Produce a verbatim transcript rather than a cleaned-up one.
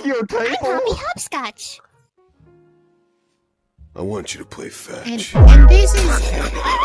to your table. I'm Poppy Hopscotch. I want you to play And, fetch. and this is...